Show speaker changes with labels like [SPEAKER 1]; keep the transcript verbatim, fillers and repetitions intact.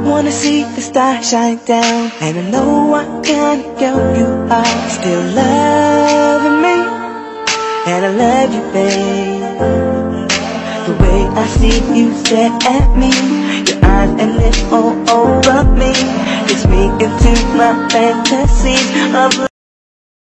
[SPEAKER 1] Wanna see the stars shine down, and I know what kind of girl you are. Still loving me, and I love you, babe. The way I see you stare at me, your eyes and lips all over me, gets me into my fantasies of